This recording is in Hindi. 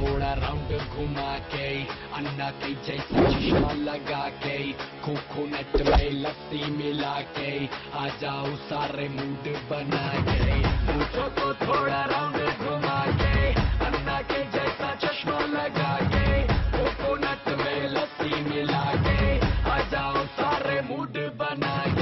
थोड़ा राउंड घुमा के, अन्ना के जैसा चश्मा लगा के, कोकोनट में लस्सी मिला के, आ जाओ सारे मूड बना के। पूछो को थोड़ा राउंड घुमा के, अन्ना के जैसा चश्मा लगा के, कोकोनट में लस्सी मिला के, आ जाओ सारे मूड बना के।